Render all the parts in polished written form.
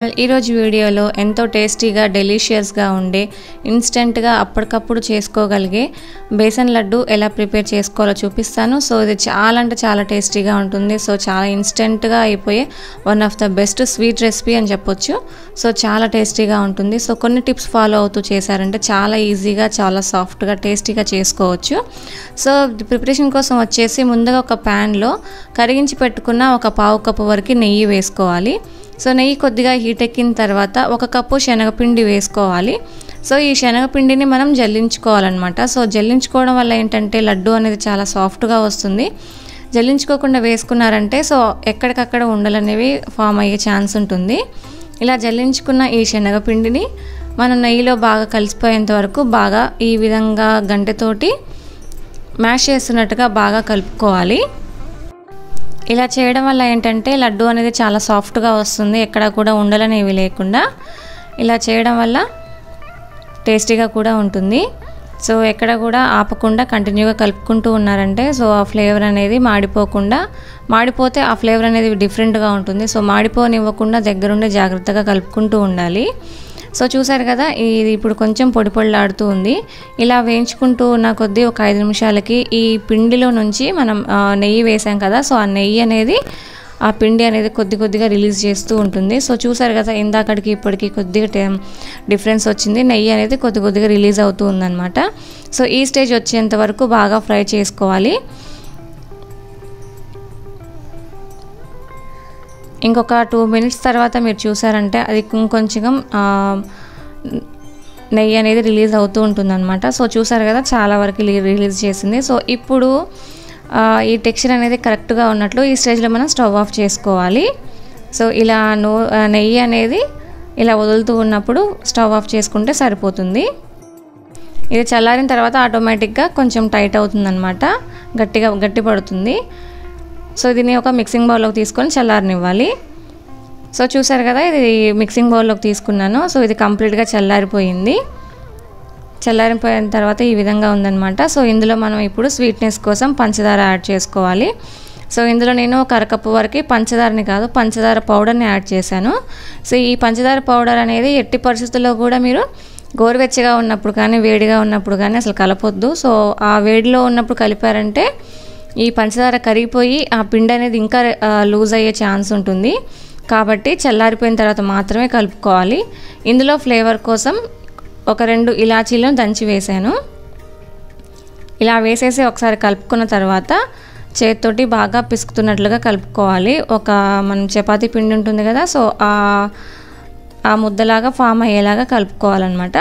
ఈ రోజు వీడియోలో ఎంతో టేస్టీగా డెలిషియస్గా ఉండే ఇన్స్టెంట్గా అప్పటికప్పుడు చేసుకోగలిగే బేసన్ లడ్డు ఎలా ప్రిపేర్ చేసుకోవాలో చూపిస్తాను. సో ఇది చాలా అంటే చాలా టేస్టీగా ఉంటుంది. సో చాలా ఇన్స్టెంట్గా అయిపోయే one of the best sweet recipe అని చెప్పొచ్చు. సో చాలా టేస్టీగా ఉంటుంది. సో కొన్ని టిప్స్ ఫాలో అవుతూ చేశారంటే చాలా ఈజీగా చాలా సాఫ్ట్గా టేస్టీగా చేసుకోవచ్చు. సో ప్రిపరేషన్ కోసం వచ్చేసి ముందుగా ఒక ప్యాన్లో కరిగించి పెట్టుకున్న ఒక పావు కప్పు వరకు నెయ్యి వేసుకోవాలి. సో నెయ్యి కొద్దిగా హీట్ ఎక్కిన తర్వాత ఒక కప్పు శనగపిండి వేసుకోవాలి. సో ఈ శనగపిండిని మనం జల్లించుకోవాలన్నమాట. సో జల్లించుకోవడం వల్ల ఏంటంటే లడ్డు అనేది చాలా సాఫ్ట్గా వస్తుంది. జల్లించుకోకుండా వేసుకున్నారంటే సో ఎక్కడికక్కడ ఉండలు అనేవి ఫామ్ అయ్యే ఛాన్స్ ఉంటుంది. ఇలా జల్లించుకున్న ఈ శనగపిండిని మనం నెయ్యిలో బాగా కలిసిపోయేంత వరకు బాగా ఈ విధంగా గంటెతోటి మ్యాష్ చేస్తున్నట్టుగా బాగా కలుపుకోవాలి. ఇలా చేయడం వల్ల ఏంటంటే లడ్డు అనేది చాలా సాఫ్ట్గా వస్తుంది. ఎక్కడ కూడా ఉండలనేవి లేకుండా ఇలా చేయడం వల్ల టేస్టీగా కూడా ఉంటుంది. సో ఎక్కడ కూడా ఆపకుండా కంటిన్యూగా కలుపుకుంటూ ఉన్నారంటే సో ఆ ఫ్లేవర్ అనేది మాడిపోతే ఆ ఫ్లేవర్ అనేది డిఫరెంట్గా ఉంటుంది. సో మాడిపోనివ్వకుండా దగ్గరుండి జాగ్రత్తగా కలుపుకుంటూ ఉండాలి. సో చూసారు కదా, ఇది ఇప్పుడు కొంచెం పొడి పొడిలాడుతూ ఉంది. ఇలా వేయించుకుంటూ ఉన్న కొద్దీ ఒక 5 నిమిషాలకి ఈ పిండిలో నుంచి మనం నెయ్యి వేసాం కదా, సో ఆ నెయ్యి అనేది ఆ పిండి అనేది కొద్దిగా రిలీజ్ చేస్తూ ఉంటుంది. సో చూసారు కదా, ఇందాకడికి ఇప్పటికి కొద్దిగా డిఫరెన్స్ వచ్చింది. నెయ్యి అనేది కొద్దిగా రిలీజ్ అవుతూ ఉందన్నమాట. సో ఈ స్టేజ్ వచ్చేంత వరకు బాగా ఫ్రై చేసుకోవాలి. ఇంకొక 2 మినిట్స్ తర్వాత మీరు చూసారంటే అది ఇంకొంచెం నెయ్యి అనేది రిలీజ్ అవుతూ ఉంటుందన్నమాట. సో చూసారు కదా, చాలా వరకు రిలీజ్ చేసింది. సో ఇప్పుడు ఈ టెక్స్చర్ అనేది కరెక్ట్గా ఉన్నట్లు ఈ స్టేజ్లో మనం స్టవ్ ఆఫ్ చేసుకోవాలి. సో ఇలా నెయ్యి అనేది ఇలా వదులుతూ ఉన్నప్పుడు స్టవ్ ఆఫ్ చేసుకుంటే సరిపోతుంది. ఇది చల్లారిన తర్వాత ఆటోమేటిక్గా కొంచెం టైట్ అవుతుందన్నమాట, గట్టి పడుతుంది. సో దీన్ని ఒక మిక్సింగ్ బౌల్లోకి తీసుకొని చల్లారనివ్వాలి. సో చూసారు కదా, ఇది మిక్సింగ్ బౌల్లోకి తీసుకున్నాను. సో ఇది కంప్లీట్గా చల్లారిపోయింది. చల్లారిపోయిన తర్వాత ఈ విధంగా ఉందన్నమాట. సో ఇందులో మనం ఇప్పుడు స్వీట్నెస్ కోసం పంచదార యాడ్ చేసుకోవాలి. సో ఇందులో నేను ఒక అరకప్పు వరకు పంచదారని కాదు పంచదార పౌడర్ని యాడ్ చేశాను. సో ఈ పంచదార పౌడర్ అనేది ఎట్టి పరిస్థితుల్లో కూడా మీరు గోరువెచ్చగా ఉన్నప్పుడు కానీ వేడిగా ఉన్నప్పుడు కానీ అసలు కలపొద్దు. సో ఆ వేడిలో ఉన్నప్పుడు కలిపారంటే ఈ పంచదార కరిగిపోయి ఆ పిండి అనేది ఇంకా లూజ్ అయ్యే ఛాన్స్ ఉంటుంది. కాబట్టి చల్లారిపోయిన తర్వాత మాత్రమే కలుపుకోవాలి. ఇందులో ఫ్లేవర్ కోసం ఒక 2 ఇలాచీలను దంచి వేసాను. ఇలా వేసేసి ఒకసారి కలుపుకున్న తర్వాత చేతితోటి బాగా పిసుకుతున్నట్లుగా కలుపుకోవాలి. మనం చపాతీ పిండి ఉంటుంది కదా, సో ఆ ముద్దలాగా ఫామ్ అయ్యేలాగా కలుపుకోవాలన్నమాట.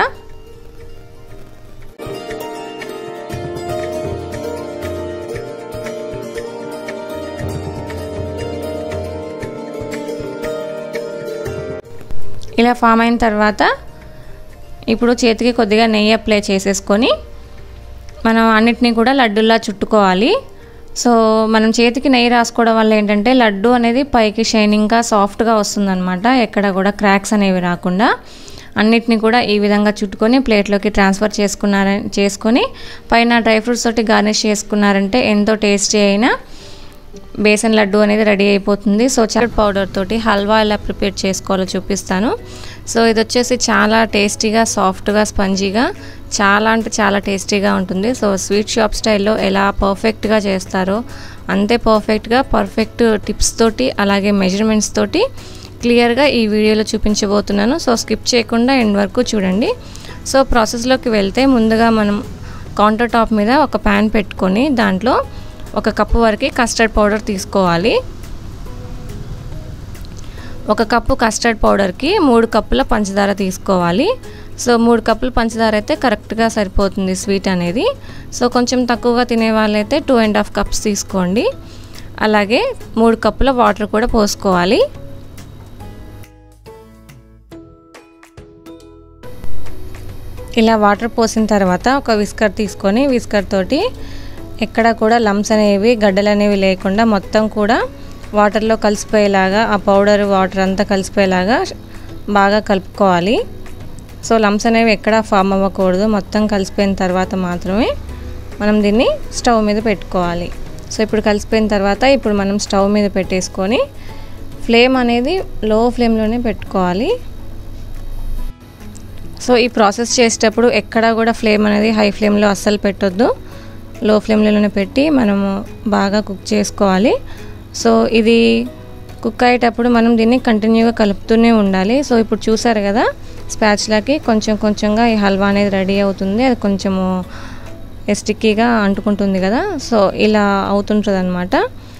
ఇలా ఫామ్ అయిన తర్వాత ఇప్పుడు చేతికి కొద్దిగా నెయ్యి అప్లై చేసేసుకొని మనం అన్నిటినీ కూడా లడ్డూలా చుట్టుకోవాలి. సో మనం చేతికి నెయ్యి రాసుకోవడం వల్ల ఏంటంటే లడ్డు అనేది పైకి షైనింగ్గా సాఫ్ట్గా వస్తుందన్నమాట. ఎక్కడ కూడా క్రాక్స్ అనేవి రాకుండా అన్నిటినీ కూడా ఈ విధంగా చుట్టుకొని ప్లేట్లోకి ట్రాన్స్ఫర్ చేసుకొని పైన డ్రై ఫ్రూట్స్ తోటి గార్నిష్ చేసుకున్నారంటే ఎంతో టేస్టీ అయిన బేసన్ లడ్డు అనేది రెడీ అయిపోతుంది. సో చాట్ పౌడర్ తోటి హల్వా ఎలా ప్రిపేర్ చేసుకోవాలో చూపిస్తాను. సో ఇది వచ్చేసి చాలా టేస్టీగా సాఫ్ట్గా స్పంజీగా చాలా అంటే చాలా టేస్టీగా ఉంటుంది. సో స్వీట్ షాప్ స్టైల్లో ఎలా పర్ఫెక్ట్గా చేస్తారో అంతే పర్ఫెక్ట్ టిప్స్ తోటి అలాగే మెజర్మెంట్స్ తోటి క్లియర్గా ఈ వీడియోలో చూపించబోతున్నాను. సో స్కిప్ చేయకుండా ఎండ్ వరకు చూడండి. సో ప్రాసెస్లోకి వెళ్తే ముందుగా మనం కౌంటర్ టాప్ మీద ఒక ప్యాన్ పెట్టుకొని దాంట్లో 1 కప్పు వరకు కస్టర్డ్ పౌడర్ తీసుకోవాలి. 1 కప్పు కస్టర్డ్ పౌడర్కి 3 కప్పుల పంచదార తీసుకోవాలి. సో 3 కప్పుల పంచదార అయితే కరెక్ట్గా సరిపోతుంది స్వీట్ అనేది. సో కొంచెం తక్కువగా తినే వాళ్ళైతే 2.5 కప్స్ తీసుకోండి. అలాగే 3 కప్పుల వాటర్ కూడా పోసుకోవాలి. ఇలా వాటర్ పోసిన తర్వాత ఒక విస్కర్ తీసుకొని విస్కర్ తోటి ఎక్కడ కూడా లంప్స్ అనేవి గడ్డలు అనేవి లేకుండా మొత్తం కూడా వాటర్లో కలిసిపోయేలాగా ఆ పౌడర్ వాటర్ అంతా కలిసిపోయేలాగా బాగా కలుపుకోవాలి. సో లంప్స్ అనేవి ఎక్కడ ఫామ్ అవ్వకూడదు. మొత్తం కలిసిపోయిన తర్వాత మాత్రమే మనం దీన్ని స్టవ్ మీద పెట్టుకోవాలి. సో ఇప్పుడు కలిసిపోయిన తర్వాత ఇప్పుడు మనం స్టవ్ మీద పెట్టేసుకొని ఫ్లేమ్ అనేది లో ఫ్లేమ్లోనే పెట్టుకోవాలి. సో ఈ ప్రాసెస్ చేసేటప్పుడు ఎక్కడా కూడా ఫ్లేమ్ అనేది హై ఫ్లేమ్లో అస్సలు పెట్టొద్దు, లో ఫ్లేమ్లోనే పెట్టి మనము బాగా కుక్ చేసుకోవాలి. సో ఇది కుక్ అయ్యేటప్పుడు మనం దీన్ని కంటిన్యూగా కలుపుతూనే ఉండాలి. సో ఇప్పుడు చూసారు కదా, స్పాచులాకి కొంచెం కొంచెంగా ఈ హల్వా అనేది రెడీ అవుతుంది. అది కొంచెము స్టిక్కీగా అంటుకుంటుంది కదా, సో ఇలా అవుతుంటుంది అన్నమాట.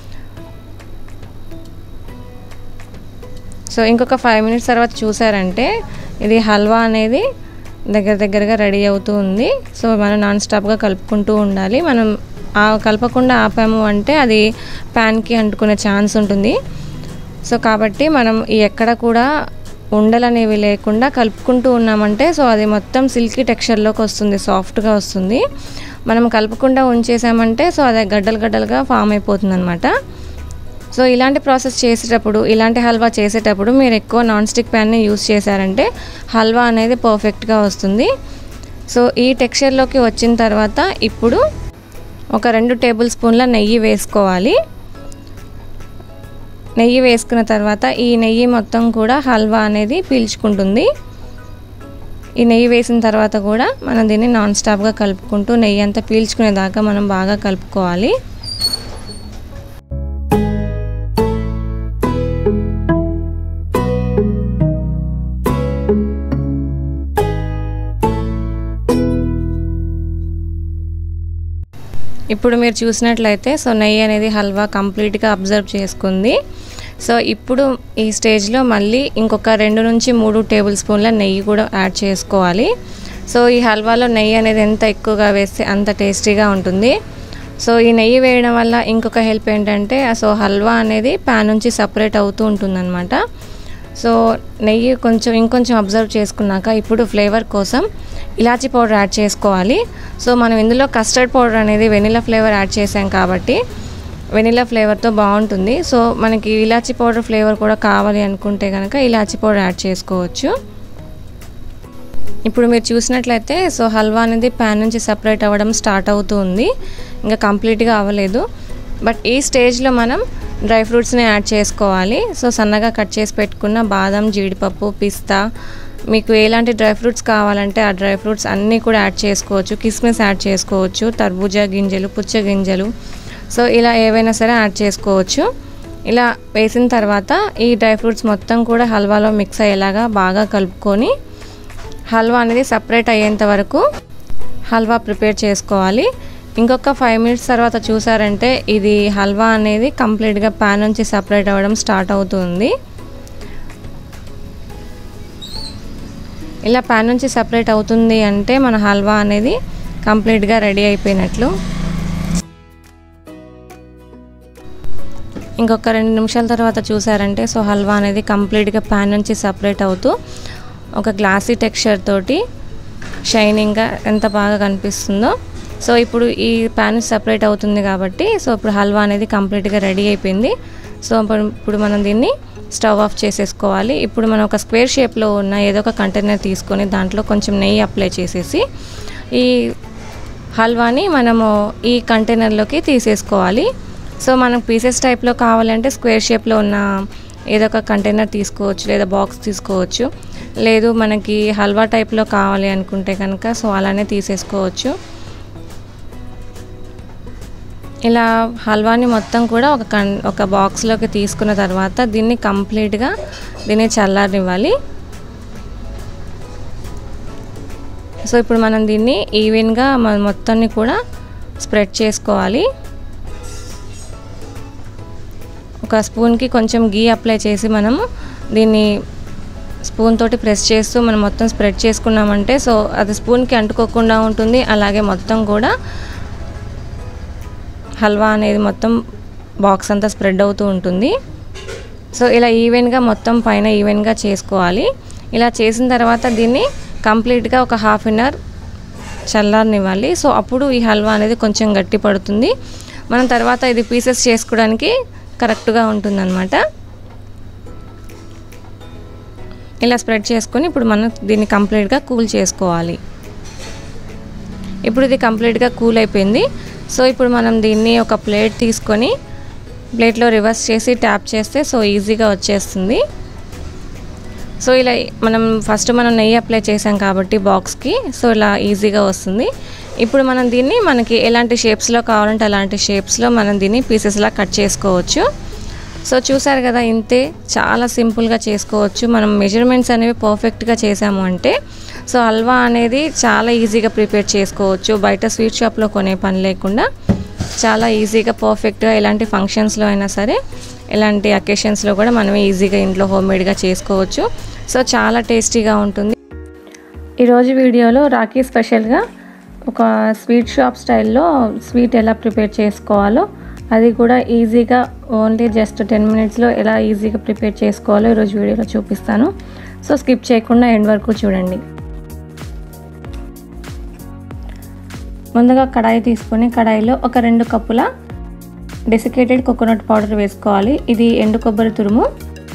సో ఇంకొక 5 మినిట్స్ తర్వాత చూసారంటే ఇది హల్వా అనేది దగ్గరగా రెడీ అవుతూ ఉంది. సో మనం నాన్ స్టాప్గా కలుపుకుంటూ ఉండాలి. మనం కలపకుండా ఆపాము అంటే అది ప్యాన్కి అంటుకునే ఛాన్స్ ఉంటుంది. సో కాబట్టి మనం ఎక్కడ కూడా ఉండలు అనేవి లేకుండా కలుపుకుంటూ ఉన్నామంటే సో అది మొత్తం సిల్కీ టెక్స్చర్లోకి వస్తుంది, సాఫ్ట్గా వస్తుంది. మనం కలపకుండా ఉంచేసామంటే సో అది గడ్డలుగా ఫామ్ అయిపోతుంది అనమాట. సో ఇలాంటి ప్రాసెస్ చేసేటప్పుడు, ఇలాంటి హల్వా చేసేటప్పుడు మీరు ఎక్కువ నాన్ స్టిక్ ప్యాన్ని యూస్ చేశారంటే హల్వా అనేది పర్ఫెక్ట్గా వస్తుంది. సో ఈ టెక్స్చర్లోకి వచ్చిన తర్వాత ఇప్పుడు ఒక 2 టేబుల్ స్పూన్ల నెయ్యి వేసుకోవాలి. నెయ్యి వేసుకున్న తర్వాత ఈ నెయ్యి మొత్తం కూడా హల్వా అనేది పీల్చుకుంటుంది. ఈ నెయ్యి వేసిన తర్వాత కూడా మనం దీన్ని నాన్ స్టాప్గా కలుపుకుంటూ నెయ్యి అంతా పీల్చుకునేదాకా మనం బాగా కలుపుకోవాలి. ఇప్పుడు మీరు చూసినట్లయితే సో నెయ్యి అనేది హల్వా కంప్లీట్గా అబ్జర్వ్ చేసుకుంది. సో ఇప్పుడు ఈ స్టేజ్లో మళ్ళీ ఇంకొక 2 నుంచి 3 టేబుల్ స్పూన్ల నెయ్యి కూడా యాడ్ చేసుకోవాలి. సో ఈ హల్వాలో నెయ్యి అనేది ఎంత ఎక్కువగా వేస్తే అంత టేస్టీగా ఉంటుంది. సో ఈ నెయ్యి వేయడం వల్ల ఇంకొక హెల్ప్ ఏంటంటే సో హల్వా అనేది ప్యాన్ నుంచి సపరేట్ అవుతూ ఉంటుందన్నమాట. సో నెయ్యి ఇంకొంచెం అబ్జర్వ్ చేసుకున్నాక ఇప్పుడు ఫ్లేవర్ కోసం ఇలాచీ పౌడర్ యాడ్ చేసుకోవాలి. సో మనం ఇందులో కస్టర్డ్ పౌడర్ అనేది వెనిలా ఫ్లేవర్ యాడ్ చేసాం కాబట్టి వెనిలా ఫ్లేవర్తో బాగుంటుంది. సో మనకి ఇలాచీ పౌడర్ ఫ్లేవర్ కూడా కావాలి అనుకుంటే కనుక ఇలాచీ పౌడర్ యాడ్ చేసుకోవచ్చు. ఇప్పుడు మీరు చూసినట్లయితే సో హల్వా అనేది ప్యాన్ నుంచి సపరేట్ అవ్వడం స్టార్ట్ అవుతూ ఉంది, ఇంకా కంప్లీట్గా అవ్వలేదు. బట్ ఈ స్టేజ్లో మనం డ్రై ఫ్రూట్స్ని యాడ్ చేసుకోవాలి. సో సన్నగా కట్ చేసి పెట్టుకున్న బాదం, జీడిపప్పు, పిస్తా, మీకు ఎలాంటి డ్రై ఫ్రూట్స్ కావాలంటే ఆ డ్రై ఫ్రూట్స్ అన్నీ కూడా యాడ్ చేసుకోవచ్చు. కిస్మిస్ యాడ్ చేసుకోవచ్చు, తర్బూజా గింజలు, పుచ్చ గింజలు, సో ఇలా ఏవైనా సరే యాడ్ చేసుకోవచ్చు. ఇలా వేసిన తర్వాత ఈ డ్రై ఫ్రూట్స్ మొత్తం కూడా హల్వాలో మిక్స్ అయ్యేలాగా బాగా కలుపుకొని హల్వా అనేది సపరేట్ అయ్యేంత వరకు హల్వా ప్రిపేర్ చేసుకోవాలి. ఇంకొక 5 మినిట్స్ తర్వాత చూసారంటే ఇది హల్వా అనేది కంప్లీట్గా ప్యాన్ నుంచి సపరేట్ అవ్వడం స్టార్ట్ అవుతుంది. ఇలా ప్యాన్ నుంచి సపరేట్ అవుతుంది అంటే మన హల్వా అనేది కంప్లీట్గా రెడీ అయిపోయినట్లు. ఇంకొక 2 నిమిషాల తర్వాత చూసారంటే సో హల్వా అనేది కంప్లీట్గా ప్యాన్ నుంచి సపరేట్ అవుతూ ఒక గ్లాసీ టెక్స్చర్ తోటి షైనింగ్గా ఎంత బాగా కనిపిస్తుందో. సో ఇప్పుడు ఈ ప్యాన్ సపరేట్ అవుతుంది కాబట్టి సో ఇప్పుడు హల్వా అనేది కంప్లీట్గా రెడీ అయిపోయింది. సో ఇప్పుడు మనం దీన్ని స్టవ్ ఆఫ్ చేసేసుకోవాలి. ఇప్పుడు మనం ఒక స్క్వేర్ షేప్లో ఉన్న ఏదో ఒక కంటైనర్ తీసుకొని దాంట్లో కొంచెం నెయ్యి అప్లై చేసేసి ఈ హల్వాని మనము ఈ కంటైనర్లోకి తీసేసుకోవాలి. సో మనకు పీసెస్ టైప్లో కావాలంటే స్క్వేర్ షేప్లో ఉన్న ఏదో ఒక కంటైనర్ తీసుకోవచ్చు, లేదా బాక్స్ తీసుకోవచ్చు. లేదు మనకి హల్వా టైప్లో కావాలి అనుకుంటే కనుక సో అలానే తీసేసుకోవచ్చు. ఇలా హల్వాని మొత్తం కూడా ఒక బాక్స్లోకి తీసుకున్న తర్వాత దీన్ని కంప్లీట్గా చల్లారనివ్వాలి. సో ఇప్పుడు మనం దీన్ని ఈవెన్గా మొత్తాన్ని కూడా స్ప్రెడ్ చేసుకోవాలి. ఒక స్పూన్కి కొంచెం గీ అప్లై చేసి మనము దీన్ని స్పూన్ తోటి ప్రెస్ చేస్తూ మనం మొత్తం స్ప్రెడ్ చేసుకున్నామంటే సో అది స్పూన్కి అంటుకోకుండా ఉంటుంది. అలాగే మొత్తం కూడా హల్వా అనేది మొత్తం బాక్స్ అంతా స్ప్రెడ్ అవుతూ ఉంటుంది. సో ఇలా ఈవెన్గా మొత్తం పైన ఈవెన్గా చేసుకోవాలి. ఇలా చేసిన తర్వాత దీన్ని కంప్లీట్గా ఒక హాఫ్ అన్ అవర్ చల్లారనివ్వాలి. సో అప్పుడు ఈ హల్వా అనేది కొంచెం గట్టి పడుతుంది. మనం తర్వాత ఇది పీసెస్ చేసుకోవడానికి కరెక్ట్గా ఉంటుందన్నమాట. ఇలా స్ప్రెడ్ చేసుకొని ఇప్పుడు మనం దీన్ని కంప్లీట్గా కూల్ చేసుకోవాలి. ఇప్పుడు ఇది కంప్లీట్గా కూల్ అయిపోయింది. సో ఇప్పుడు మనం దీన్ని ఒక ప్లేట్ తీసుకొని ప్లేట్లో రివర్స్ చేసి ట్యాప్ చేస్తే సో ఈజీగా వచ్చేస్తుంది. సో ఇలా మనం నెయ్యి అప్లై చేసాం కాబట్టి బాక్స్కి సో ఇలా ఈజీగా వస్తుంది. ఇప్పుడు మనం దీన్ని మనకి ఎలాంటి షేప్స్లో కావాలంటే అలాంటి షేప్స్లో మనం దీన్ని పీసెస్లా కట్ చేసుకోవచ్చు. సో చూసారు కదా, ఇంతే, చాలా సింపుల్గా చేసుకోవచ్చు. మనం మెజర్మెంట్స్ అనేవి పర్ఫెక్ట్గా చేసాము అంటే సో హల్వా అనేది చాలా ఈజీగా ప్రిపేర్ చేసుకోవచ్చు. బయట స్వీట్ షాప్లో కొనే పని లేకుండా చాలా ఈజీగా పర్ఫెక్ట్గా ఎలాంటి ఫంక్షన్స్లో అయినా సరే ఎలాంటి అకేషన్స్లో కూడా మనం ఈజీగా ఇంట్లో హోమ్మేడ్గా చేసుకోవచ్చు. సో చాలా టేస్టీగా ఉంటుంది. ఈరోజు వీడియోలో రాఖీ స్పెషల్గా ఒక స్వీట్ షాప్ స్టైల్లో స్వీట్ ఎలా ప్రిపేర్ చేసుకోవాలో, అది కూడా ఈజీగా ఓన్లీ జస్ట్ 10 మినిట్స్లో ఎలా ఈజీగా ప్రిపేర్ చేసుకోవాలో ఈరోజు వీడియోలో చూపిస్తాను. సో స్కిప్ చేయకుండా ఎండ్ వరకు చూడండి. ముందుగా కడాయి తీసుకొని కడాయిలో ఒక 2 కప్పుల డెసికేటెడ్ కోకోనట్ పౌడర్ వేసుకోవాలి. ఇది ఎండు కొబ్బరి తురుము.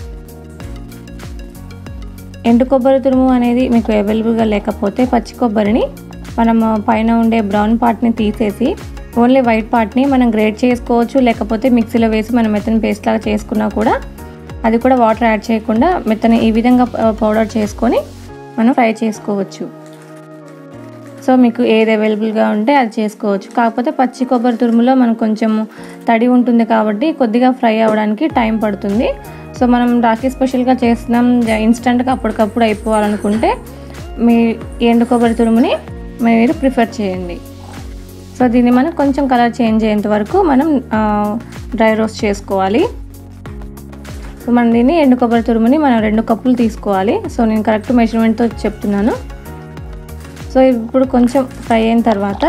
ఎండు కొబ్బరి తురుము అనేది మీకు అవైలబుల్గా లేకపోతే పచ్చి కొబ్బరిని మనం పైన ఉండే బ్రౌన్ పార్ట్ని తీసేసి ఓన్లీ వైట్ పార్ట్ని మనం గ్రేట్ చేసుకోవచ్చు. లేకపోతే మిక్సీలో వేసి మనం మెత్తని పేస్ట్ లాగా చేసుకున్నా కూడా, అది కూడా వాటర్ యాడ్ చేయకుండా మెత్తని ఈ విధంగా పౌడర్ చేసుకొని మనం ఫ్రై చేసుకోవచ్చు. సో మీకు ఏది అవైలబుల్గా ఉంటే అది చేసుకోవచ్చు. కాకపోతే పచ్చి కొబ్బరి తురుములో మనకు కొంచెం తడి ఉంటుంది కాబట్టి కొద్దిగా ఫ్రై అవ్వడానికి టైం పడుతుంది. సో మనం రాఖీ స్పెషల్గా చేస్తున్నాం, ఇన్స్టెంట్గా అప్పటికప్పుడు అయిపోవాలనుకుంటే మీ ఎండు కొబ్బరి తురుముని మీరు ప్రిఫర్ చేయండి. సో దీన్ని మనం కొంచెం కలర్ చేంజ్ అయ్యేంత వరకు మనం డ్రై రోస్ట్ చేసుకోవాలి. సో మనం దీన్ని ఎండు కొబ్బరి తురుముని మనం 2 కప్పులు తీసుకోవాలి. సో నేను కరెక్ట్ మెజర్మెంట్తో చెప్తున్నాను. సో ఇప్పుడు కొంచెం ఫ్రై అయిన తర్వాత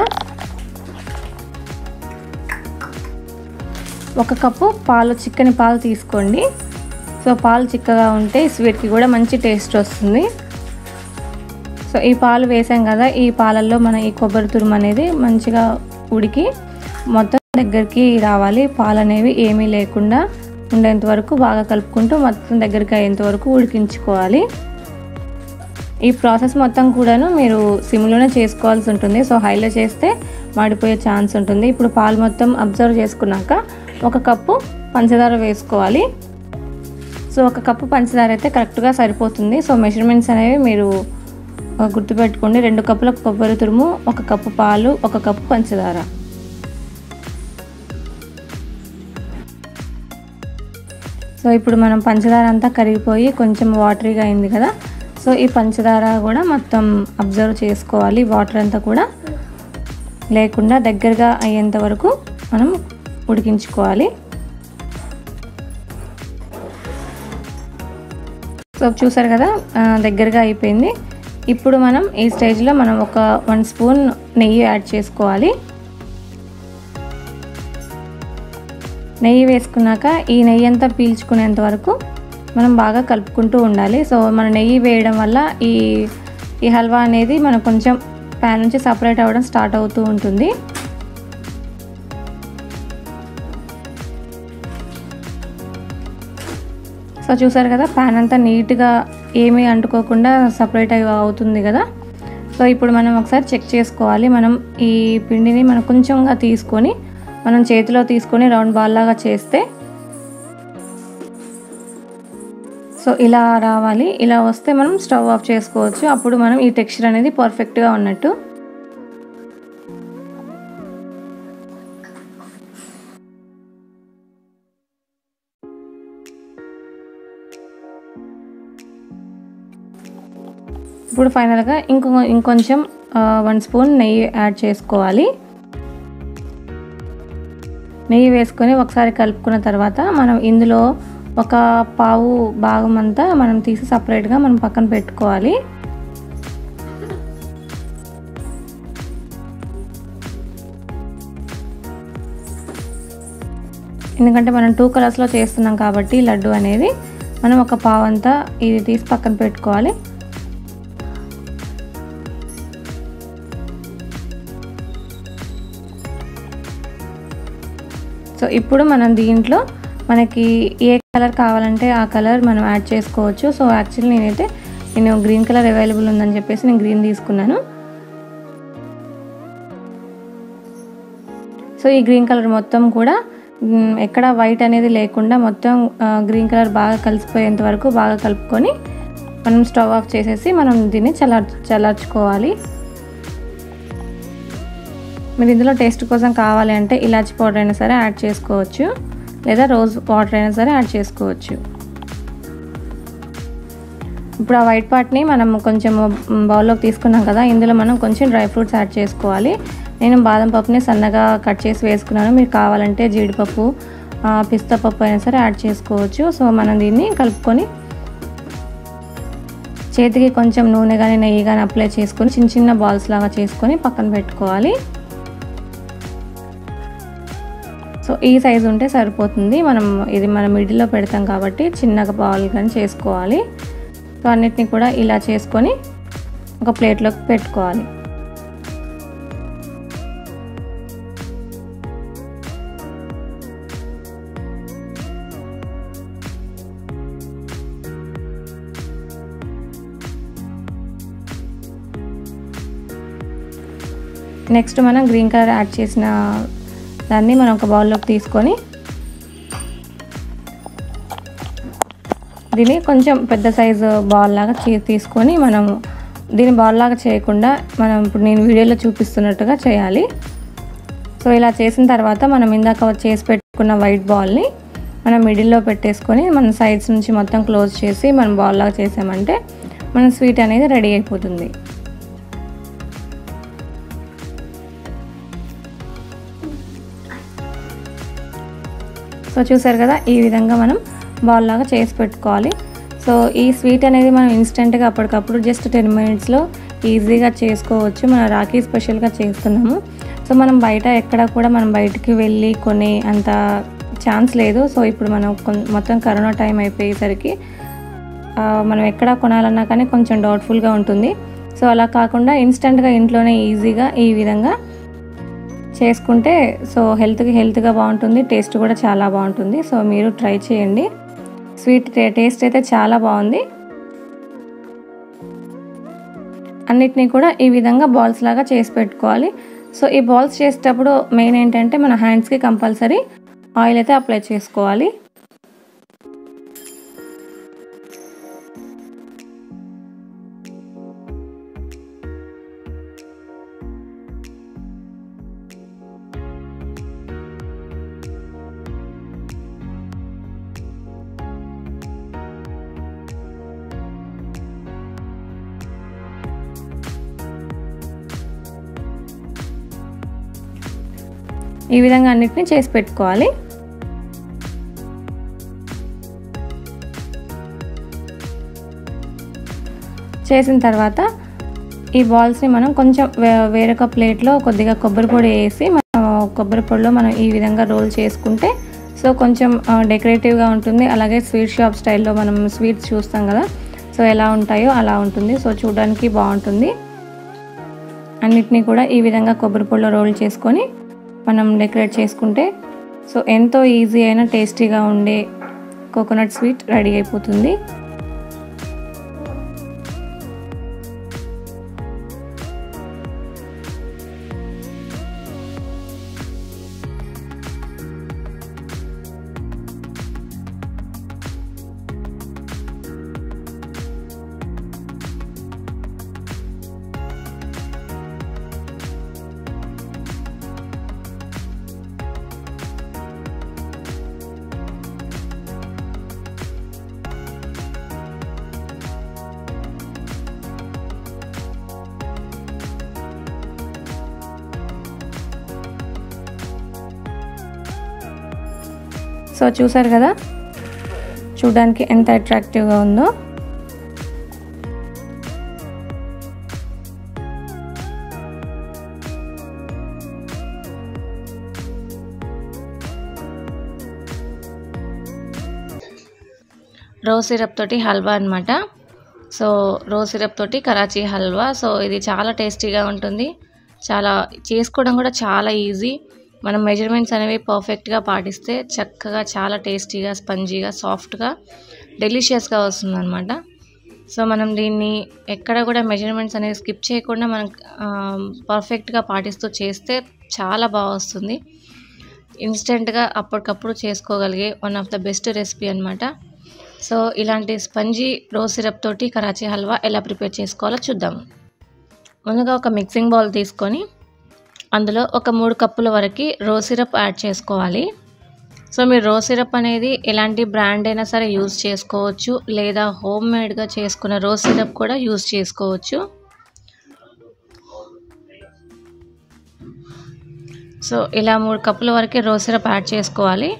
1 కప్పు పాలు, చిక్కని పాలు తీసుకోండి. సో పాలు చిక్కగా ఉంటే స్వీట్కి కూడా మంచి టేస్ట్ వస్తుంది. సో ఈ పాలు వేసాం కదా, ఈ పాలల్లో మన ఈ కొబ్బరి తురుము అనేది మంచిగా ఉడికి మొత్తం దగ్గరికి రావాలి. పాలు అనేవి ఏమీ లేకుండా ఉండేంత వరకు బాగా కలుపుకుంటూ మొత్తం దగ్గరికి అయ్యేంత వరకు ఉడికించుకోవాలి. ఈ ప్రాసెస్ మొత్తం కూడాను మీరు సిమ్లోనే చేసుకోవాల్సి ఉంటుంది. సో హైలో చేస్తే మాడిపోయే ఛాన్స్ ఉంటుంది. ఇప్పుడు పాలు మొత్తం అబ్జర్వ్ చేసుకున్నాక 1 కప్పు పంచదార వేసుకోవాలి. సో 1 కప్పు పంచదార అయితే కరెక్ట్గా సరిపోతుంది. సో మెజర్మెంట్స్ అనేవి మీరు గుర్తుపెట్టుకోండి. 2 కప్పుల కొబ్బరి తురుము, 1 కప్పు పాలు, 1 కప్పు పంచదార. సో ఇప్పుడు మనం పంచదార అంతా కరిగిపోయి కొంచెం వాటరీగా అయింది కదా. సో ఈ పంచదార కూడా మొత్తం అబ్జర్వ్ చేసుకోవాలి. వాటర్ అంతా కూడా లేకుండా దగ్గరగా అయ్యేంత వరకు మనం ఉడికించుకోవాలి. సో చూసారు కదా, దగ్గరగా అయిపోయింది. ఇప్పుడు మనం ఈ స్టేజ్లో మనం ఒక 1 స్పూన్ నెయ్యి యాడ్ చేసుకోవాలి. నెయ్యి వేసుకున్నాక ఈ నెయ్యి అంతా పీల్చుకునేంత వరకు మనం బాగా కలుపుకుంటూ ఉండాలి. సో మన నెయ్యి వేయడం వల్ల ఈ హల్వా అనేది మనకు కొంచెం ప్యాన్ నుంచి సపరేట్ అవ్వడం స్టార్ట్ అవుతూ ఉంటుంది. సో చూసారు కదా, ప్యాన్ అంతా నీట్గా ఏమీ అంటుకోకుండా సపరేట్ అవుతుంది కదా. సో ఇప్పుడు మనం ఒకసారి చెక్ చేసుకోవాలి. మనం ఈ పిండిని మనం కొంచెంగా తీసుకొని మనం చేతిలో తీసుకొని రౌండ్ బాల్ లాగా చేస్తే సో ఇలా రావాలి. ఇలా వస్తే మనం స్టవ్ ఆఫ్ చేసుకోవచ్చు. అప్పుడు మనం ఈ టెక్స్చర్ అనేది పర్ఫెక్ట్గా ఉన్నట్టు. ఇప్పుడు ఫైనల్గా ఇంకొంచెం 1 స్పూన్ నెయ్యి యాడ్ చేసుకోవాలి. నెయ్యి వేసుకొని ఒకసారి కలుపుకున్న తర్వాత మనం ఇందులో 1 పావు భాగం అంతా మనం తీసి సపరేట్గా మనం పక్కన పెట్టుకోవాలి. ఎందుకంటే మనం 2 కలర్స్లో చేస్తున్నాం కాబట్టి లడ్డు అనేది మనం 1 పావు అంతా ఇది తీసి పక్కన పెట్టుకోవాలి. సో ఇప్పుడు మనం దీంట్లో మనకి ఏ కలర్ కావాలంటే ఆ కలర్ మనం యాడ్ చేసుకోవచ్చు. సో యాక్చువల్లీ నేను గ్రీన్ కలర్ అవైలబుల్ ఉందని చెప్పేసి నేను గ్రీన్ తీసుకున్నాను. సో ఈ గ్రీన్ కలర్ మొత్తం కూడా ఎక్కడ వైట్ అనేది లేకుండా మొత్తం గ్రీన్ కలర్ బాగా కలిసిపోయేంత వరకు బాగా కలుపుకొని మనం స్టవ్ ఆఫ్ చేసేసి మనం దీన్ని చల్లార్చుకోవాలి. మీరు ఇందులో టేస్ట్ కోసం కావాలి అంటే ఇలాచి పౌడర్ అయినా సరే యాడ్ చేసుకోవచ్చు, లేదా రోజ్ వాటర్ అయినా సరే యాడ్ చేసుకోవచ్చు. ఇప్పుడు ఆ వైట్ పార్ట్ని మనం కొంచెం బౌల్లోకి తీసుకున్నాం కదా, ఇందులో మనం కొంచెం డ్రై ఫ్రూట్స్ యాడ్ చేసుకోవాలి. నేను బాదం పప్పుని సన్నగా కట్ చేసి వేసుకున్నాను. మీరు కావాలంటే జీడిపప్పు, పిస్తా పప్పు అయినా సరే యాడ్ చేసుకోవచ్చు. సో మనం దీన్ని కలుపుకొని చేతికి కొంచెం నూనె కానీ నెయ్యి కానీ అప్లై చేసుకొని చిన్న చిన్న బాల్స్ లాగా చేసుకొని పక్కన పెట్టుకోవాలి. సో ఈ సైజు ఉంటే సరిపోతుంది. ఇది మనం మిడిల్లో పెడతాం కాబట్టి చిన్నగా బాల్ కానీ చేసుకోవాలి. సో అన్నిటిని కూడా ఇలా చేసుకొని ఒక ప్లేట్లోకి పెట్టుకోవాలి. నెక్స్ట్ మనం గ్రీన్ కలర్ యాడ్ చేసిన దాన్ని మనం ఒక బౌల్లోకి తీసుకొని దీన్ని కొంచెం పెద్ద సైజు బాల్ లాగా తీసుకొని మనం దీన్ని బాల్ లాగా చేయకుండా మనం ఇప్పుడు నేను వీడియోలో చూపిస్తున్నట్టుగా చేయాలి. సో ఇలా చేసిన తర్వాత మనం ఇందాక చేసి పెట్టుకున్న వైట్ బాల్ని మనం మిడిల్లో పెట్టేసుకొని మన సైడ్స్ నుంచి మొత్తం క్లోజ్ చేసి మనం బాల్ లాగా చేసామంటే మన స్వీట్ అనేది రెడీ అయిపోతుంది. సో చూసారు కదా, ఈ విధంగా మనం బాల్ లాగా చేసి పెట్టుకోవాలి. సో ఈ స్వీట్ అనేది మనం ఇన్స్టెంట్గా అప్పటికప్పుడు జస్ట్ 10 మినిట్స్లో ఈజీగా చేసుకోవచ్చు. మనం రాఖీ స్పెషల్గా చేస్తున్నాము. సో మనం బయట ఎక్కడ కూడా మనం బయటికి వెళ్ళి కొనే అంత ఛాన్స్ లేదు. సో ఇప్పుడు మనం మొత్తం కరోనా టైం అయిపోయేసరికి మనం ఎక్కడ కొనాలన్నా కానీ కొంచెం డౌట్ఫుల్గా ఉంటుంది. సో అలా కాకుండా ఇన్స్టెంట్గా ఇంట్లోనే ఈజీగా ఈ విధంగా చేసుకుంటే సో హెల్త్గా బాగుంటుంది, టేస్ట్ కూడా చాలా బాగుంటుంది. సో మీరు ట్రై చేయండి. స్వీట్ టేస్ట్ అయితే చాలా బాగుంది. అన్నిటినీ కూడా ఈ విధంగా బాల్స్ లాగా చేసి పెట్టుకోవాలి. సో ఈ బాల్స్ చేసేటప్పుడు మెయిన్ ఏంటంటే మన హ్యాండ్స్కి కంపల్సరీ ఆయిల్ అయితే అప్లై చేసుకోవాలి. ఈ విధంగా అన్నిటిని చేసి పెట్టుకోవాలి. చేసిన తర్వాత ఈ బాల్స్ని మనం కొంచెం వేరొక ప్లేట్లో కొద్దిగా కొబ్బరి పొడి వేసి కొబ్బరి పొడిలో మనం ఈ విధంగా రోల్ చేసుకుంటే సో కొంచెం డెకరేటివ్గా ఉంటుంది. అలాగే స్వీట్ షాప్ స్టైల్లో మనం స్వీట్స్ చూస్తాం కదా, సో ఎలా ఉంటాయో అలా ఉంటుంది. సో చూడడానికి బాగుంటుంది. అన్నిటినీ కూడా ఈ విధంగా కొబ్బరి పొడిలో రోల్ చేసుకొని మనం డెకరేట్ చేసుకుంటే సో ఎంతో ఈజీ అయినా టేస్టీగా ఉండే కోకోనట్ స్వీట్ రెడీ అయిపోతుంది. సో చూసారు కదా, చూడడానికి ఎంత అట్రాక్టివ్గా ఉందో. రోజ్ సిరప్ తోటి హల్వా అనమాట. సో రోజ్ సిరప్ తోటి కరాచీ హల్వా. సో ఇది చాలా టేస్టీగా ఉంటుంది. చాలా చేసుకోవడం కూడా చాలా ఈజీ. మనం మెజర్మెంట్స్ అనేవి పర్ఫెక్ట్గా పాటిస్తే చక్కగా చాలా టేస్టీగా, స్పంజీగా, సాఫ్ట్గా, డెలిషియస్గా వస్తుందన్నమాట. సో మనం దీన్ని ఎక్కడ కూడా మెజర్మెంట్స్ అనేవి స్కిప్ చేయకుండా మనం పర్ఫెక్ట్గా పాటిస్తూ చేస్తే చాలా బాగా వస్తుంది. ఇన్స్టెంట్గా అప్పటికప్పుడు చేసుకోగలిగే one of the best recipe అనమాట. సో ఇలాంటి స్పంజీ రోజ్ సిరప్ తోటి కరాచీ హల్వా ఎలా ప్రిపేర్ చేసుకోవాలో చూద్దాం. ముందుగా ఒక మిక్సింగ్ బౌల్ తీసుకొని అందులో ఒక 3 కప్పుల వరకు రోజ్ సిరప్ యాడ్ చేసుకోవాలి. సో మీరు రోజ్ సిరప్ అనేది ఎలాంటి బ్రాండ్ అయినా సరే యూజ్ చేసుకోవచ్చు, లేదా హోమ్ మేడ్గా చేసుకున్న రోజ్ సిరప్ కూడా యూజ్ చేసుకోవచ్చు. సో ఇలా 3 కప్పుల వరకు రోజ్ సిరప్ యాడ్ చేసుకోవాలి.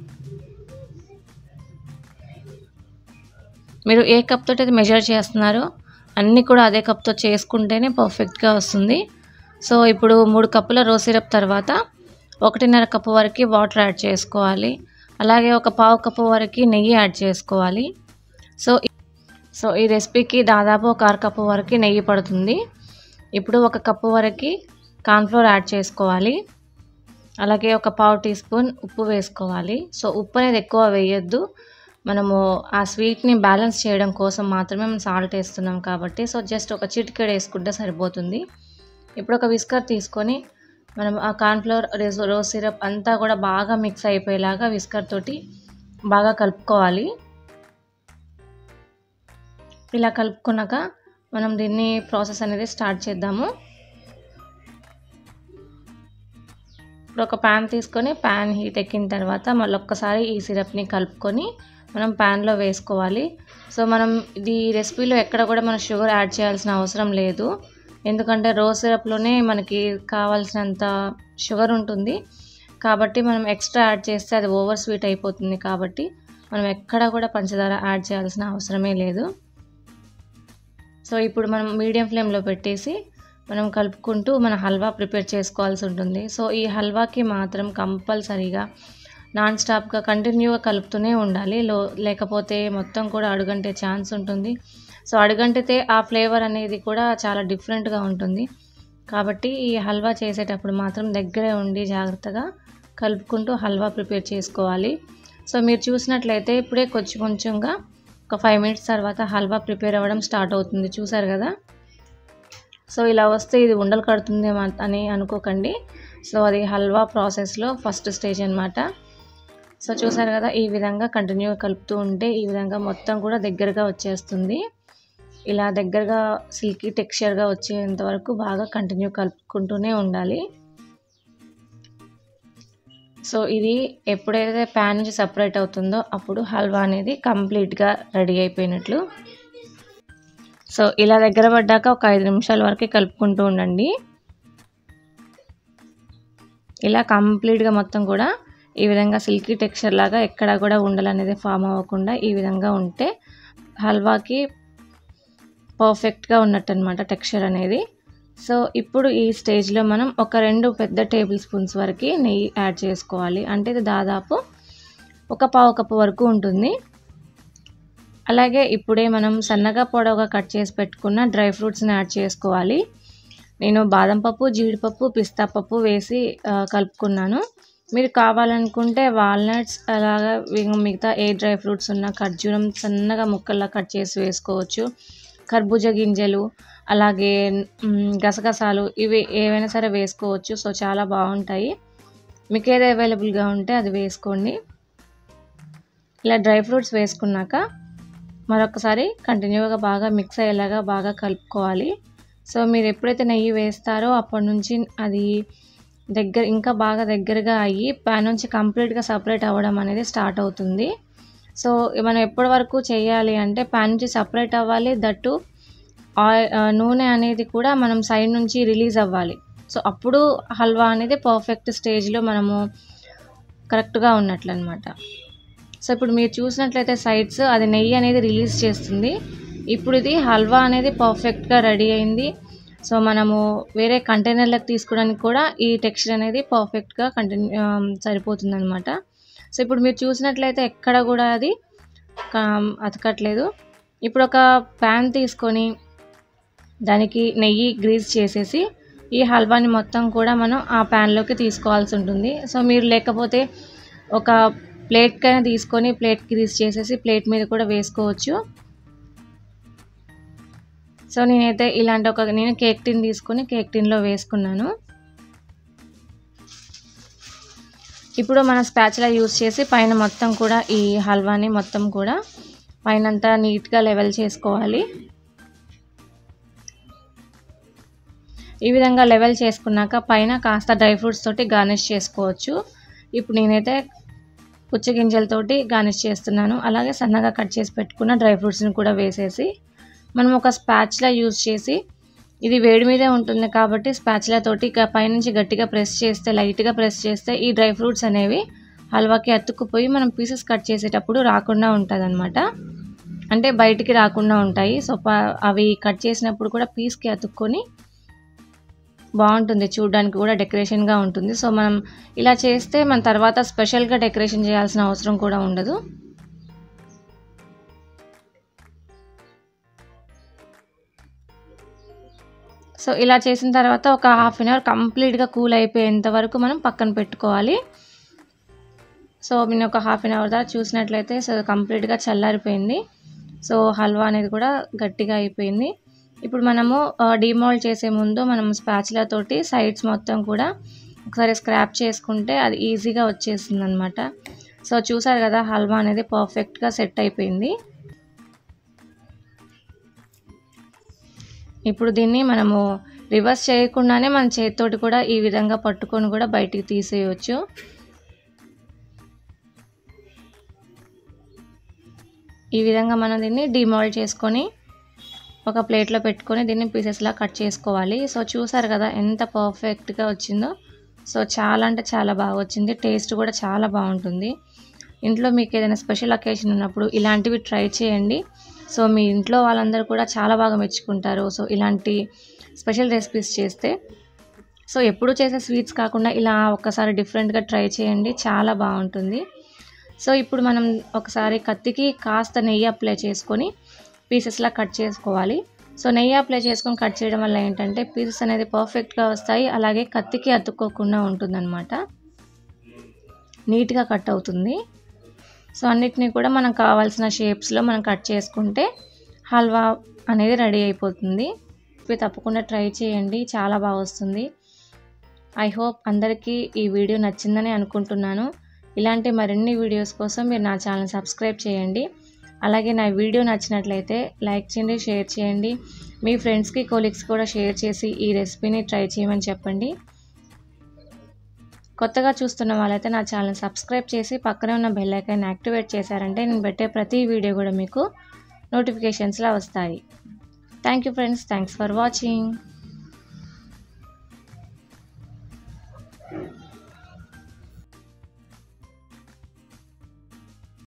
మీరు ఏ కప్ తోటి అయితే మెజర్ చేస్తున్నారో అన్నీ కూడా అదే కప్తో చేసుకుంటేనే పర్ఫెక్ట్గా వస్తుంది. సో ఇప్పుడు 3 కప్పుల రోజ్ సిరప్ తర్వాత 1.5 కప్పు వరకు వాటర్ యాడ్ చేసుకోవాలి. అలాగే ఒక పావు కప్పు వరకు నెయ్యి యాడ్ చేసుకోవాలి. సో ఈ రెసిపీకి దాదాపు ఒక 1/2 కప్పు వరకు నెయ్యి పడుతుంది. ఇప్పుడు 1 కప్పు వరకు కార్న్ఫ్లోర్ యాడ్ చేసుకోవాలి. అలాగే ఒక పావు టీ స్పూన్ ఉప్పు వేసుకోవాలి. సో ఉప్పు అనేది ఎక్కువ వేయొద్దు, మనము ఆ స్వీట్ని బ్యాలెన్స్ చేయడం కోసం మాత్రమే మనం సాల్ట్ వేస్తున్నాం కాబట్టి. సో జస్ట్ ఒక చిటికెడు వేసుకుంటే సరిపోతుంది. ఇప్పుడు ఒక విస్కర్ తీసుకొని మనం ఆ కార్న్ఫ్లోర్ రోజ్ సిరప్ అంతా కూడా బాగా మిక్స్ అయిపోయేలాగా విస్కర్ తోటి బాగా కలుపుకోవాలి. ఇలా కలుపుకున్నాక మనం దీన్ని ప్రాసెస్ అనేది స్టార్ట్ చేద్దాము. ఇప్పుడు ఒక ప్యాన్ తీసుకొని ప్యాన్ హీట్ ఎక్కిన తర్వాత మళ్ళీ ఒక్కసారి ఈ సిరప్ని కలుపుకొని మనం ప్యాన్లో వేసుకోవాలి. సో మనం ఈ రెసిపీలో ఎక్కడ కూడా మనం షుగర్ యాడ్ చేయాల్సిన అవసరం లేదు, ఎందుకంటే రోజ్ సిరప్లోనే మనకి కావాల్సినంత షుగర్ ఉంటుంది కాబట్టి మనం ఎక్స్ట్రా యాడ్ చేస్తే అది ఓవర్ స్వీట్ అయిపోతుంది. కాబట్టి మనం ఎక్కడ కూడా పంచదార యాడ్ చేయాల్సిన అవసరమే లేదు. సో ఇప్పుడు మనం మీడియం ఫ్లేమ్లో పెట్టేసి మనం కలుపుకుంటూ మన హల్వా ప్రిపేర్ చేసుకోవాల్సి ఉంటుంది. సో ఈ హల్వాకి మాత్రం కంపల్సరీగా నాన్ స్టాప్గా కంటిన్యూగా కలుపుతూనే ఉండాలి, లేకపోతే మొత్తం కూడా అడుగంటే ఛాన్స్ ఉంటుంది. సో అడుగంటితే ఆ ఫ్లేవర్ అనేది కూడా చాలా డిఫరెంట్గా ఉంటుంది. కాబట్టి ఈ హల్వా చేసేటప్పుడు మాత్రం దగ్గరే ఉండి జాగ్రత్తగా కలుపుకుంటూ హల్వా ప్రిపేర్ చేసుకోవాలి. సో మీరు చూసినట్లయితే ఇప్పుడే కొంచెంగా ఒక 5 మినిట్స్ తర్వాత హల్వా ప్రిపేర్ అవ్వడం స్టార్ట్ అవుతుంది, చూసారు కదా. సో ఇలా వస్తే ఇది ఉండలు కడుతుంది అని అనుకోకండి. సో అది హల్వా ప్రాసెస్లో ఫస్ట్ స్టేజ్ అనమాట. సో చూసారు కదా, ఈ విధంగా కంటిన్యూగా కలుపుతూ ఉంటే ఈ విధంగా మొత్తం కూడా దగ్గరగా వచ్చేస్తుంది. ఇలా దగ్గరగా సిల్కీ టెక్స్చర్గా వచ్చేంత వరకు బాగా కంటిన్యూ కలుపుకుంటూనే ఉండాలి. సో ఇది ఎప్పుడైతే ప్యాన్ నుంచి సపరేట్ అవుతుందో అప్పుడు హల్వా అనేది కంప్లీట్గా రెడీ అయిపోయినట్లు. సో ఇలా దగ్గర పడ్డాక ఒక 5 నిమిషాల వరకు కలుపుకుంటూ ఉండండి. ఇలా కంప్లీట్గా మొత్తం కూడా ఈ విధంగా సిల్కీ టెక్స్చర్ లాగా ఎక్కడ కూడా ఉండలు అనేది ఫామ్ అవ్వకుండా ఈ విధంగా ఉంటే హల్వాకి పర్ఫెక్ట్గా ఉన్నట్టు అనమాట టెక్స్చర్ అనేది. సో ఇప్పుడు ఈ స్టేజ్లో మనం ఒక 2 పెద్ద టేబుల్ స్పూన్స్ వరకు నెయ్యి యాడ్ చేసుకోవాలి. అంటే ఇది దాదాపు ఒక పావు కప్పు వరకు ఉంటుంది. అలాగే ఇప్పుడే మనం సన్నగా పొడవుగా కట్ చేసి పెట్టుకున్న డ్రై ఫ్రూట్స్ని యాడ్ చేసుకోవాలి. నేను బాదం పప్పు, జీడిపప్పు, పిస్తా పప్పు వేసి కలుపుకున్నాను. మీరు కావాలనుకుంటే వాల్నట్స్ అలాగా మిగతా ఏ డ్రై ఫ్రూట్స్ ఉన్నా ఖర్జూరం సన్నగా ముక్కల్లా కట్ చేసి వేసుకోవచ్చు. కర్బూజా గింజలు, అలాగే గసగసాలు, ఇవి ఏవైనా సరే వేసుకోవచ్చు. సో చాలా బాగుంటాయి, మీకు ఏది అవైలబుల్గా ఉంటే అది వేసుకోండి. ఇలా డ్రై ఫ్రూట్స్ వేసుకున్నాక మరొకసారి కంటిన్యూగా బాగా మిక్స్ అయ్యేలాగా బాగా కలుపుకోవాలి. సో మీరు ఎప్పుడైతే నెయ్యి వేస్తారో అప్పటి నుంచి అది ఇంకా బాగా దగ్గరగా అయ్యి ప్యాన్ నుంచి కంప్లీట్గా సపరేట్ అవ్వడం అనేది స్టార్ట్ అవుతుంది. సో మనం ఎప్పటి వరకు చేయాలి అంటే ప్యాన్ నుంచి సపరేట్ అవ్వాలి, దట్టు నూనె అనేది కూడా మనం సైడ్ నుంచి రిలీజ్ అవ్వాలి. సో అప్పుడు హల్వా అనేది పర్ఫెక్ట్ స్టేజ్లో మనము కరెక్ట్గా ఉన్నట్లు అనమాట. సో ఇప్పుడు మీరు చూసినట్లయితే సైడ్స్ అది నెయ్యి అనేది రిలీజ్ చేస్తుంది. ఇప్పుడు ఇది హల్వా అనేది పర్ఫెక్ట్గా రెడీ అయింది. సో మనము వేరే కంటైనర్లకు తీసుకోవడానికి కూడా ఈ టెక్స్చర్ అనేది పర్ఫెక్ట్గా సరిపోతుంది అనమాట. సో ఇప్పుడు మీరు చూసినట్లయితే ఎక్కడ కూడా అది అతకట్లేదు. ఇప్పుడు ఒక ప్యాన్ తీసుకొని దానికి నెయ్యి గ్రీస్ చేసేసి ఈ హల్వాని మొత్తం కూడా మనం ఆ ప్యాన్లోకి తీసుకోవాల్సి ఉంటుంది. సో మీరు లేకపోతే ఒక ప్లేట్కైనా తీసుకొని ప్లేట్ గ్రీస్ చేసేసి ప్లేట్ మీద కూడా వేసుకోవచ్చు. సో నేనైతే ఇలాంటి నేను కేక్ టిన్ తీసుకొని కేక్ టిన్లో వేసుకున్నాను. ఇప్పుడు మన స్పాచులా యూస్ చేసి పైన మొత్తం కూడా ఈ హల్వాని మొత్తం కూడా పైనంతా నీట్గా లెవెల్ చేసుకోవాలి. ఈ విధంగా లెవెల్ చేసుకున్నాక పైన కాస్త డ్రై ఫ్రూట్స్ తోటి గార్నిష్ చేసుకోవచ్చు. ఇప్పుడు నేనైతే పుచ్చగింజలతోటి గార్నిష్ చేస్తున్నాను. అలాగే సన్నగా కట్ చేసి పెట్టుకున్న డ్రై ఫ్రూట్స్ని కూడా వేసేసి మనం ఒక స్పాచులా యూస్ చేసి, ఇది వేడి మీదే ఉంటుంది కాబట్టి స్పాచులా తోటి పైనుంచి గట్టిగా ప్రెస్ చేస్తే, లైట్గా ప్రెస్ చేస్తే ఈ డ్రై ఫ్రూట్స్ అనేవి హల్వాకి అతుక్కుపోయి మనం పీసెస్ కట్ చేసేటప్పుడు రాకుండా ఉంటుందన్నమాట. అంటే బయటికి రాకుండా ఉంటాయి. సో అవి కట్ చేసినప్పుడు కూడా పీస్కి అతుక్కొని బాగుంటుంది, చూడడానికి కూడా డెకరేషన్గా ఉంటుంది. సో మనం ఇలా చేస్తే మన తర్వాత స్పెషల్గా డెకరేషన్ చేయాల్సిన అవసరం కూడా ఉండదు. సో ఇలా చేసిన తర్వాత ఒక హాఫ్ అన్ అవర్ కంప్లీట్గా కూల్ అయిపోయేంత వరకు మనం పక్కన పెట్టుకోవాలి. సో నేను ఒక హాఫ్ అన్ అవర్ దాకా చూసినట్లయితే సో కంప్లీట్గా చల్లారిపోయింది. సో హల్వా అనేది కూడా గట్టిగా అయిపోయింది. ఇప్పుడు మనము డీమోల్డ్ చేసే ముందు మనం స్పాచులా తోటి సైడ్స్ మొత్తం కూడా ఒకసారి స్క్రాప్ చేసుకుంటే అది ఈజీగా వచ్చేస్తుంది అనమాట. సో చూసారు కదా, హల్వా అనేది పర్ఫెక్ట్గా సెట్ అయిపోయింది. ఇప్పుడు దీన్ని మనము రివర్స్ చేయకుండానే మన చేతితోటి కూడా ఈ విధంగా పట్టుకొని కూడా బయటికి తీసేయవచ్చు. ఈ విధంగా మనం దీన్ని డీమోల్డ్ చేసుకొని ఒక ప్లేట్లో పెట్టుకొని దీన్ని పీసెస్లా కట్ చేసుకోవాలి. సో చూసారు కదా ఎంత పర్ఫెక్ట్గా వచ్చిందో. సో చాలా అంటే చాలా బాగా వచ్చింది. టేస్ట్ కూడా చాలా బాగుంటుంది. ఇంట్లో మీకు ఏదైనా స్పెషల్ అకేషన్ ఉన్నప్పుడు ఇలాంటివి ట్రై చేయండి. సో మీ ఇంట్లో వాళ్ళందరూ కూడా చాలా బాగా మెచ్చుకుంటారు. సో ఇలాంటి స్పెషల్ రెసిపీస్ చేస్తే, సో ఎప్పుడు చేసే స్వీట్స్ కాకుండా ఇలా ఒక్కసారి డిఫరెంట్గా ట్రై చేయండి, చాలా బాగుంటుంది. సో ఇప్పుడు మనం ఒకసారి కత్తికి కాస్త నెయ్యి అప్లై చేసుకొని పీసెస్లా కట్ చేసుకోవాలి. సో నెయ్యి అప్లై చేసుకొని కట్ చేయడం వల్ల ఏంటంటే పీసెస్ అనేది పర్ఫెక్ట్గా వస్తాయి. అలాగే కత్తికి అతుక్కోకుండా ఉంటుందన్నమాట, నీట్గా కట్ అవుతుంది. సో అన్నిటినీ కూడా మనం కావాల్సిన షేప్స్లో మనం కట్ చేసుకుంటే హల్వా అనేది రెడీ అయిపోతుంది. ఇవి తప్పకుండా ట్రై చేయండి, చాలా బాగా వస్తుంది. ఐ హోప్ అందరికీ ఈ వీడియో నచ్చిందని అనుకుంటున్నాను. ఇలాంటి మరిన్ని వీడియోస్ కోసం మీరు నా ఛానల్ సబ్స్క్రైబ్ చేయండి. అలాగే నా వీడియో నచ్చినట్లయితే లైక్ చేయండి, షేర్ చేయండి. మీ ఫ్రెండ్స్కి, కొలీగ్స్ కూడా షేర్ చేసి ఈ రెసిపీని ట్రై చేయమని చెప్పండి. కొత్తగా చూస్తున్న వాళ్ళైతే నా ఛానల్ సబ్స్క్రైబ్ చేసి పక్కనే ఉన్న బెల్ ఐకాన్ యాక్టివేట్ చేశారంటే నేను పెట్టే ప్రతి వీడియో కూడా మీకు నోటిఫికేషన్స్లో వస్తాయి. Thank you friends, thanks for watching.